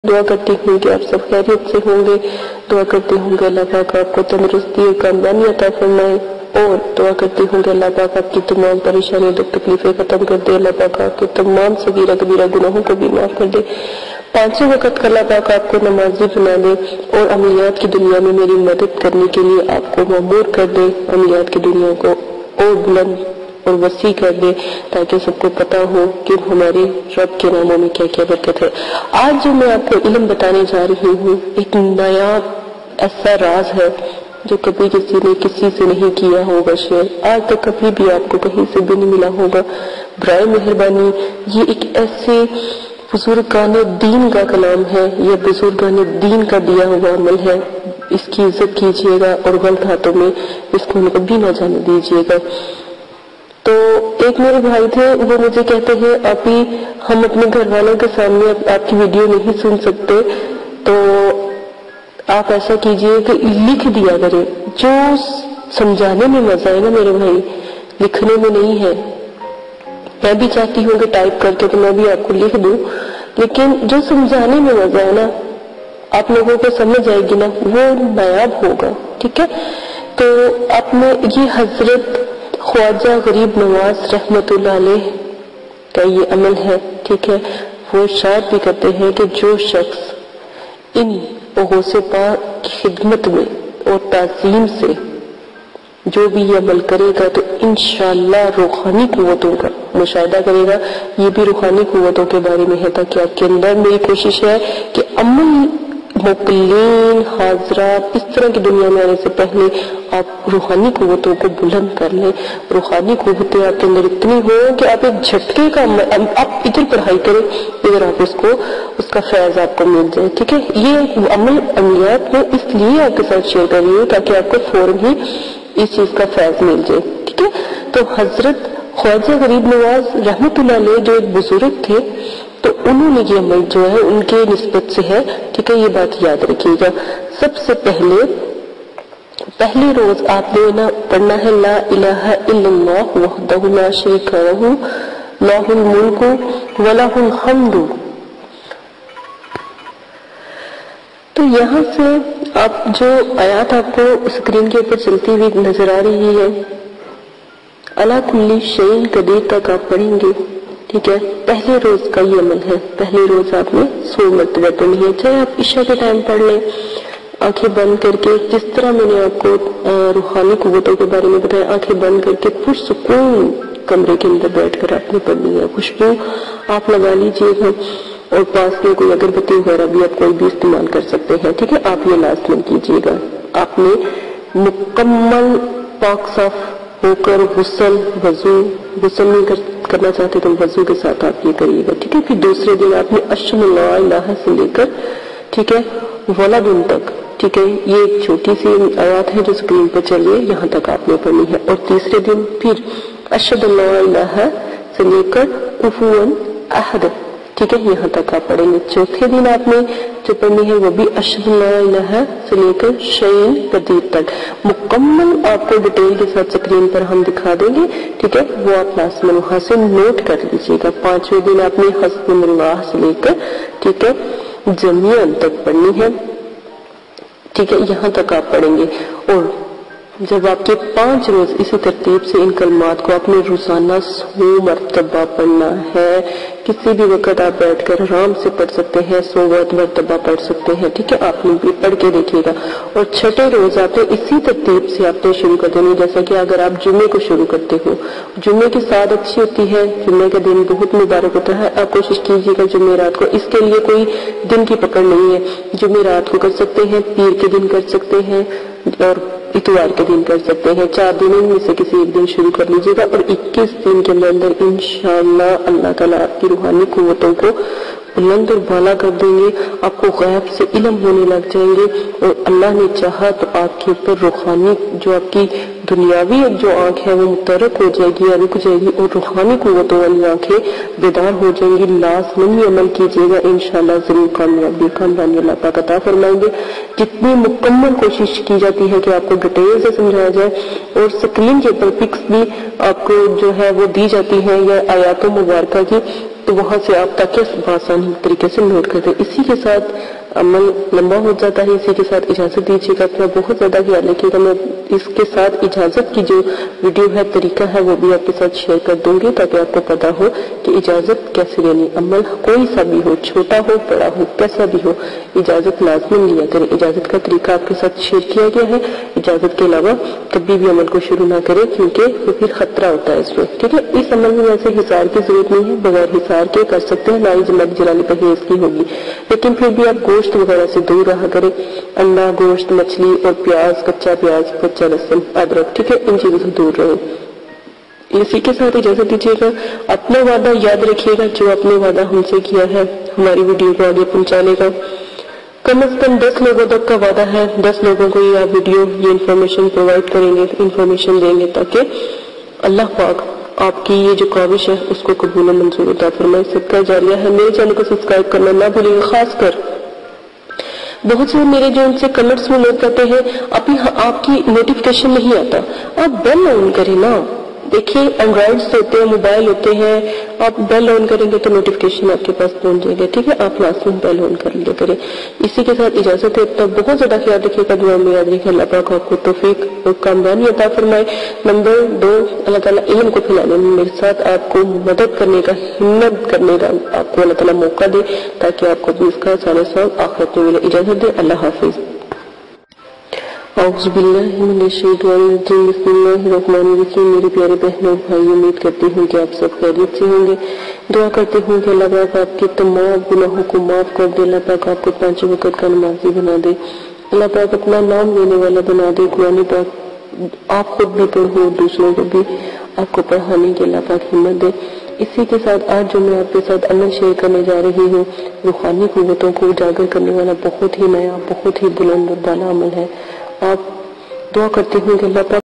دعا کرتی ہوں کہ آپ سب خیریت سے ہوں گے. دعا کرتی ہوں کہ اللہ پاک آپ کو تندرستی اور کامیابی عطا فرمائے، اور دعا کرتی ہوں کہ اللہ پاک آپ کی تمام پریشانی دکھ تکلیفیں ختم کر دے. اللہ پاک آپ کے تمام صغیرہ کبیرہ گناہوں کو بھی معاف کر دے. پانچوں وقت کا اللہ پاک آپ کو نمازی بنا دے، اور عملیات کی دنیا میں میری مدد کرنے کے لیے آپ کو مامور کر دے. عملیات کی دنیا کو اور بلند اور وسیع کر دے، تاکہ سب کو پتا ہو کہ ہمارے رب کے ناموں میں کیا کیا برکت ہے. آج جو میں آپ کو علم بتانے جا رہی ہوں، ایک نیا ایسا راز ہے جو کبھی کسی نے کسی سے نہیں کیا ہوگا شیئر، آج تک کبھی بھی آپ کو کہیں سے بھی نہیں ملا ہوگا. برائے مہربانی یہ ایک ایسے بزرگان دین کا کلام ہے، یہ بزرگان دین کا دیا ہوا عمل ہے. اس کی عزت کیجیے گا اور غلط ہاتھوں میں اس کو کبھی نہ جانے دیجیے گا. تو ایک میرے بھائی تھے، وہ مجھے کہتے ہیں آپ ہی ہم اپنے گھر والوں کے سامنے آپ کی ویڈیو نہیں سن سکتے، تو آپ ایسا کیجئے کہ لکھ دیا کریں. جو سمجھانے میں مزہ ہے نا میرے بھائی، لکھنے میں نہیں ہے. میں بھی چاہتی ہوں کہ ٹائپ کر کے تو میں بھی آپ کو لکھ دوں، لیکن جو سمجھانے میں مزہ ہے نا، آپ لوگوں کو سمجھ آئے گی نا، وہ نایاب ہوگا. ٹھیک ہے، تو آپ نے یہ حضرت خواجہ غریب نواز رحمت اللہ علیہ کا یہ عمل ہے. ٹھیک ہے، وہ ارشاد بھی کرتے ہیں کہ جو شخص ان غوث پاک کی خدمت میں اور تعظیم سے جو بھی یہ عمل کرے گا تو انشاءاللہ روحانی قوتوں کا مشاہدہ کرے گا. یہ بھی روحانی قوتوں کے بارے میں ہے، تاکہ آپ کے اندر میری کوشش ہے کہ عمل مقلین حاضرات اس طرح کی دنیا میں آنے سے پہلے آپ روحانی قوتوں کو بلند کر لیں. روحانی قوتیں آپ کے اندر اتنی ہو کہ آپ ایک جھٹکے کا آپ ادھر پڑھائی کریں، ادھر آپ اس کا فیض آپ کو مل جائے. ٹھیک ہے، یہ عمل عملیات میں اس لیے آپ کے ساتھ شیئر کر رہی ہوں تاکہ آپ کو فوراً ہی اس چیز کا فیض مل جائے. ٹھیک ہے، تو حضرت خواجہ غریب نواز رحمت اللہ علیہ جو ایک بزرگ تھے، تو انہوں نے یہ عمل جو ہے ان کے نسبت سے ہے. ٹھیک ہے، یہ بات یاد رکھیے گا. سب سے پہلی روز آپ نے نا پڑھنا ہے لا الہ الا اللہ وحدہ لا شریک لہ لہ الملک ولہ الحمد. تو یہاں سے آپ جو آیات آپ کو اسکرین کے اوپر چلتی ہوئی نظر آ رہی ہے، علی کل شیء قدیر تک آپ پڑھیں گے. ٹھیک ہے، پہلے روز کا یہ عمل ہے. پہلے روز آپ نے 100 مرتبہ پڑھنی ہے، چاہے آپ عشاء کے ٹائم پڑھ لیں آنکھیں بند کر کے، جس طرح میں نے آپ کو روحانی قوتوں کے بارے میں بتایا. آنکھیں بند کر کے پرسکون کمرے کے اندر بیٹھ کر آپ نے پڑھنی ہے. خوشبو آپ لگا لیجیے گا، اور پاس میں کوئی اگربتی وغیرہ بھی آپ کوئی بھی استعمال کر سکتے ہیں. ٹھیک ہے، آپ یہ لازم کیجیے گا. آپ نے مکمل پاک صاف ہو کر غسل نہیں کرنا چاہتے تو وضو کے ساتھ آپ یہ کریے گا. ٹھیک ہے، پھر دوسرے دن آپ نے اشہد ان لا الہ سے لے کر ٹھیک ہے ولدن تک، ٹھیک ہے، یہ ایک چھوٹی سی آیات ہے جو اسکرین پر چل رہی ہے، یہاں تک آپ نے پڑھنی ہے. اور تیسرے دن پھر اشہد ان لا الہ سے لے کر کفوا احد، ٹھیک ہے، یہاں تک آپ پڑھیں گے. چوتھے دن آپ نے جو پڑھنی ہے وہ بھی اشہد ان لا الہ سے لے کر شیء قدیر تک مکمل آپ کو ڈیٹیل کے ساتھ اسکرین پر ہم دکھا دیں گے. ٹھیک ہے، وہ آپ لازماً وہاں سے نوٹ کر لیجیے گا. پانچویں دن آپ نے حسبنا اللہ سے لے کر ٹھیک ہے جمیعاً تک پڑھنی ہے. ٹھیک ہے، یہاں تک آپ پڑھیں گے. اور جب آپ کے 5 روز اسی ترتیب سے ان کلمات کو آپ نے روزانہ 100 مرتبہ پڑھنا ہے. کسی بھی وقت آپ بیٹھ کر آرام سے پڑھ سکتے ہیں، 100 مرتبہ پڑھ سکتے ہیں. ٹھیک ہے، آپ نے بھی پڑھ کے دیکھیے گا. اور چھٹے روز آپ نے اسی ترتیب سے آپ نے شروع کر دینی، جیسا کہ اگر آپ جمعے کو شروع کرتے ہو، جمعے کی ساتھ اچھی ہوتی ہے، جمعے کا دن بہت مبارک ہوتا ہے. آپ کوشش کیجیے گا جمعے رات کو، اس کے لیے کوئی دن کی پکڑ نہیں ہے. جمعے رات کو کر سکتے ہیں، پیر کے دن کر سکتے ہیں، اور اتوار کے دن کر سکتے ہیں. 4 دنوں میں سے کسی ایک دن شروع کر لیجیے گا. اور 21 دن کے اندر انشاءاللہ اللہ تعالیٰ آپ کی روحانی قوتوں کو بلند اور بالا کر دیں گے. آپ کو غیب سے علم ہونے لگ جائیں گے، اور اللہ نے چاہا تو آپ کے اوپر روحانی جو آپ کی دنیاوی جو آنکھ ہے وہ متحرک ہو جائے گی یا رک جائے گی، اور روحانی قوتوں والی آنکھیں بیدار ہو جائیں گی. لازمی عمل کیجیے گا، انشاءاللہ ضرور کامیابی اللہ پاک عطا فرمائیں گے. جتنی مکمل کوشش کی جاتی ہے کہ آپ کو ڈیٹیل سے سمجھایا جائے، اور اسکرین کے اوپر پکس بھی آپ کو جو ہے وہ دی جاتی ہیں یا آیات مبارکہ کی، تو وہاں سے آپ تاکہ آسان طریقے سے نوٹ کر دیں۔ اسی کے ساتھ عمل لمبا ہو جاتا ہے، اسی کے ساتھ اجازت دیجیے گا، اپنا بہت زیادہ خیال رکھیے گا۔ میں اس کے ساتھ اجازت کی جو ویڈیو ہے، طریقہ ہے، وہ بھی آپ کے ساتھ شیئر کر دوں گی تاکہ آپ کو پتا ہو کہ اجازت کیسے لینی۔ عمل کوئی سا بھی ہو، چھوٹا ہو بڑا ہو کیسا بھی ہو، اجازت لازم لیا کریں۔ اجازت کا طریقہ آپ کے ساتھ شیئر کیا گیا ہے۔ اجازت کے علاوہ کبھی بھی عمل کو شروع نہ کریں کیونکہ پھر خطرہ ہوتا ہے اس میں، ٹھیک ہے۔ اس عمل میں ویسے حصار کی ضرورت نہیں ہے، بغیر حصار کے کر سکتے ہیں، نہ ہی جماعت جلالی پرہیز کی ہوگی، لیکن پھر بھی آپ گوشت وغیرہ سے دور رہا کریں۔ انڈا، گوشت، مچھلی اور پیاز، کچا پیاز، کچا لہسن، ادرک، ٹھیک ہے، ان چیزوں سے دور رہیں۔ اسی کے ساتھ اجازت دیجیے گا، اپنا وعدہ یاد رکھیے گا، جو اپنے وعدہ ہم سے کیا ہے ہماری ویڈیو کو آگے پہنچانے کا، کم از کم 10 لوگوں تک کا وعدہ ہے۔ 10 لوگوں کو یہ آپ ویڈیو، یہ انفارمیشن پرووائڈ کریں گے، انفارمیشن دیں گے تاکہ اللہ پاک آپ کی یہ جو کاوش ہے اس کو قبول و منظور عطا فرمائے۔ صدقہ جاریہ ہے۔ میرے چینل کو سبسکرائب کرنا نہ بھولیں گے۔ خاص کر بہت سے میرے جو ان سے کمنٹس میں لوگ کہتے ہیں ابھی آپ کی نوٹیفیکیشن نہیں آتا، آپ بیل آن کریں نا۔ دیکھیے اینڈرائڈس ہوتے ہیں، موبائل ہوتے ہیں، آپ بیل آن کریں گے تو نوٹیفیکیشن آپ کے پاس پہنچ جائے گا، ٹھیک ہے۔ آپ لازمی بیل آن کر لیا کریں۔ اسی کے ساتھ اجازت ہے، تب بہت زیادہ خیال رکھیے گا، دعا میں یاد رکھے، اللہ پاک آپ کو توفیق اور کامیابی عطا فرمائے۔ نمبر 2، اللہ تعالیٰ علم کو پھیلانے میں میرے ساتھ آپ کو مدد کرنے کا، ہمت کرنے کا آپ کو اللہ تعالیٰ موقع دے تاکہ آپ کو اس کا سارے ثواب آخرت میں ملے۔ اجازت دے، اللہ حافظ۔ اعوذ باللہ من الشیطان الرجیم، بسم اللہ الرحمن الرحیم۔ میرے پیارے بہنوں بھائی، امید کرتی ہوں کہ آپ سب خیریت سے ہوں گے۔ دعا کرتے ہوں کہ اللہ پاک آپ کے تمام گناہوں کو معاف کر دے، اللہ پاک آپ کو 5 وقت کا نمازی بنا دے، اللہ پاک اپنا نام لینے والا بنا دے۔ قرآن پاک آپ خود بھی پڑھو، دوسروں کو بھی آپ کو پڑھانے کی اللہ پاک ہمت دے۔ اسی کے ساتھ آج جو میں آپ کے ساتھ عمل شیئر کرنے جا رہی ہوں، روحانی قوتوں کو اجاگر کرنے والا بہت ہی نیا، بہت ہی بلند اور بالا عمل ہے۔ آپ دعا کرتے ہوں کہ اللہ پاک